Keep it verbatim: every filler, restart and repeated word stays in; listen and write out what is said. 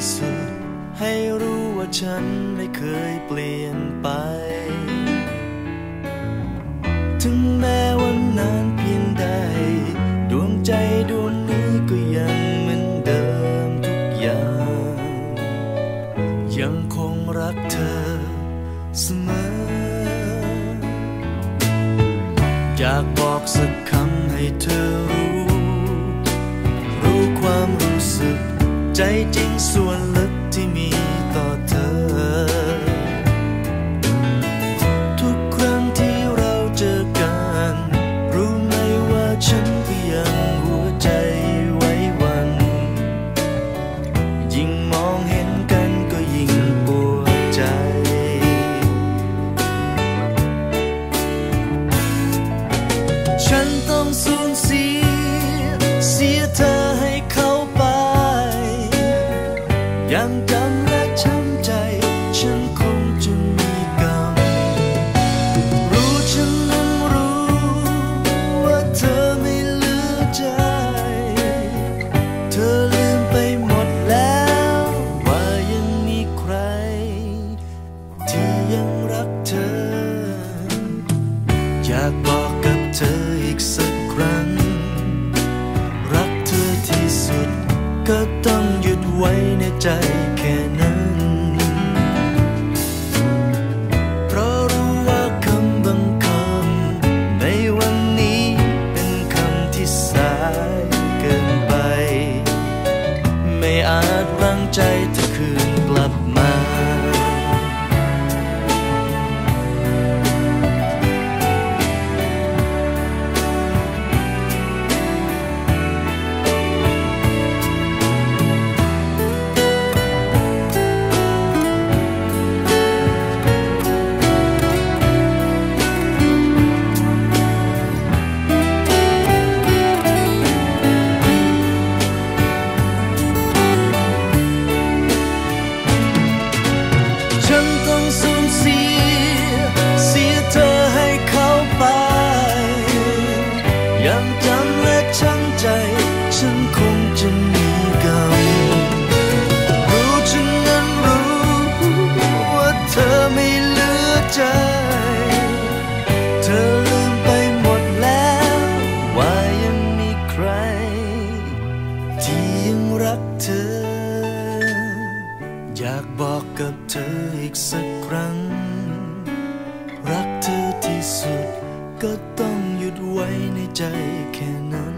สุดให้รู้ว่าฉันไม่เคยเปลี่ยนไปถึงแม้ว่านานเพียงใดดวงใจดวงนี้ก็ยังเหมือนเดิมทุกอย่างยังคงรักเธอเสมออยากบอกสักคำให้เธอรู้รู้ความรู้สึกใจจริงส่วนลึกที่มีต่อเธอทุกครั้งที่เราเจอกันรู้ไหมว่าฉันก็ยังหัวใจไว้วันยิ่งมองเห็นกันก็ยิ่งปวดใจฉันต้องสูญเสียเสียเธอให้เขาไปยังจำและช้ำใจฉันคงจะมีกรรมรู้ฉันนั้นรู้ว่าเธอไม่เหลือใจเธอลืมไปหมดแล้วว่ายังมีใครที่ยังรักเธออยากบอกกับเธออีกสักครั้งรักเธอที่สุดก็ต้องหยุดไว้ในใจแค่นั้นเพราะรู้ว่าคำบางคำในวันนี้เป็นคำที่สายเกินไปไม่อาจรั้งใจเธอคืนกลับมาฉันต้องสูญเสียเสียเธอให้เขาไปยังจำและช้ำใจฉันคงจะมีกรรมรู้ฉันนั้นรู้ว่าเธอไม่เหลือใจเธอลืมไปหมดแล้วว่ายังมีใครที่ยังรักเธออยากบอกกับเธออีกสักครั้งรักเธอที่สุดก็ต้องหยุดไว้ในใจแค่นั้น